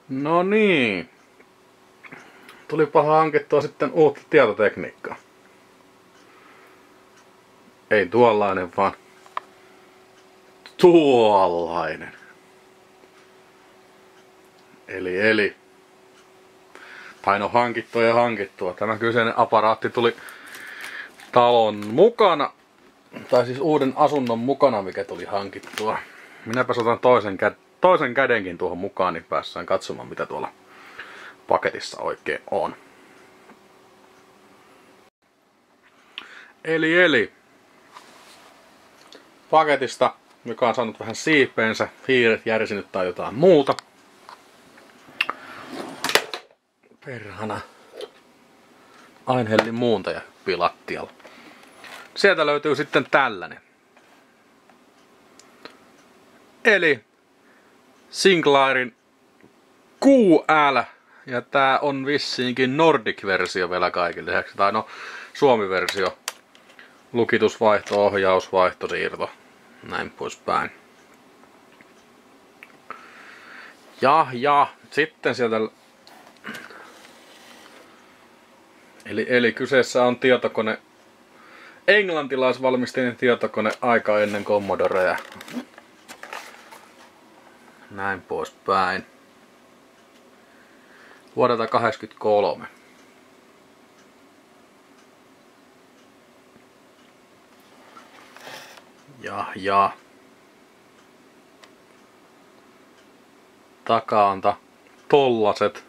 No niin. Tulipa hankittua sitten uutta tietotekniikkaa. Ei tuollainen, vaan tuollainen. Eli. Tai no hankittua. Tämä kyseinen aparaatti tuli talon mukana. Tai siis uuden asunnon mukana, mikä tuli hankittua. Minäpäs otan toisen kädenkin tuohon mukaan, niin päässään katsomaan, mitä tuolla paketissa oikein on. Eli. Paketista, joka on saanut vähän siipeensä, hiiret järsinyt tai jotain muuta. Perhana. Ainhellin muuntaja hyppii lattialla. Sieltä löytyy sitten tällainen. Eli Sinclairin QL. Ja tää on vissiinkin Nordic-versio vielä kaikille lisäksi. Tai no, Suomi-versio. Lukitusvaihto, ohjaus, vaihtosiirto. Näin poispäin. Ja sitten sieltä. Eli kyseessä on tietokone. Englantilaisvalmisteinen tietokone aika ennen Commodorea. Näin poispäin. Vuodelta 1983. Ja. Takaanta tollaset.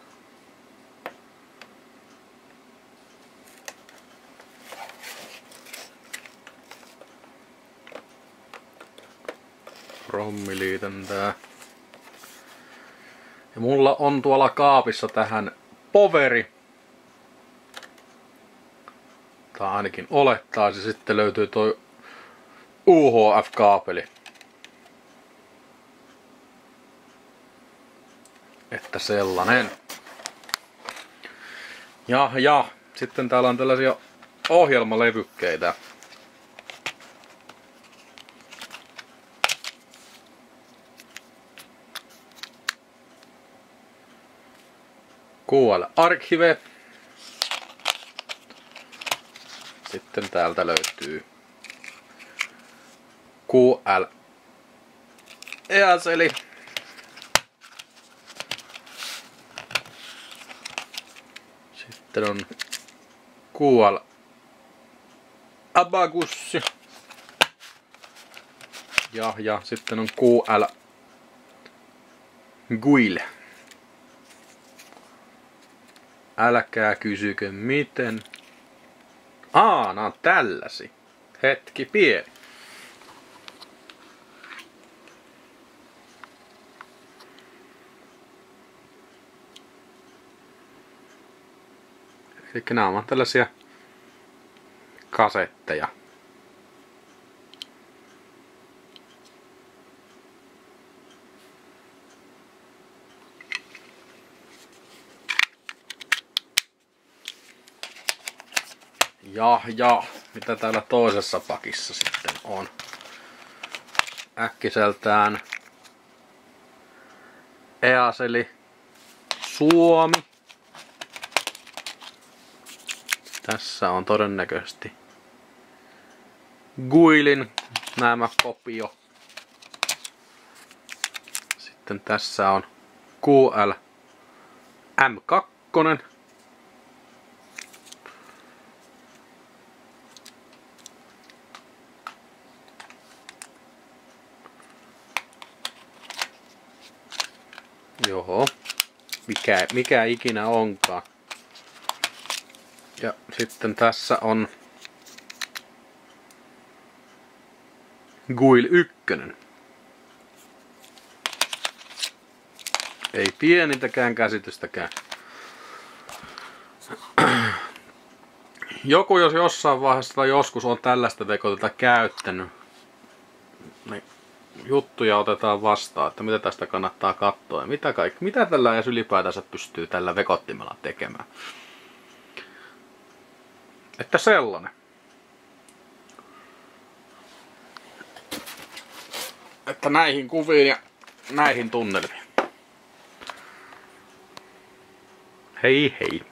Rommiliitäntää. Ja mulla on tuolla kaapissa tähän poveri. Tai ainakin olettaa, se sitten löytyy toi UHF-kaapeli. Että sellainen. Ja. Sitten täällä on tällaisia ohjelmalevykkeitä. QL Archive. Sitten täältä löytyy QL EASELI. Sitten on QL Abacus. Ja sitten on QL GUIL. Älkää kysykö miten. Nää on tällaisia. Hetki pieni. Eli nämä on tällaisia kasetteja. Ja, mitä täällä toisessa pakissa sitten on? Äkkiseltään EASELI Suomi. Tässä on todennäköisesti GUILin nämä kopio. Sitten tässä on QL M2. Joo, mikä ikinä onkaan. Ja sitten tässä on GUIL 1. Ei pienintäkään käsitystäkään. Joku jos jossain vaiheessa tai joskus on tällaista tekotetta käyttänyt, niin juttuja otetaan vastaan, että mitä tästä kannattaa katsoa ja mitä tällä edes ylipäätänsä pystyy tällä vekottimella tekemään. Että sellainen. Että näihin kuviin ja näihin tunnelmiin. Hei hei!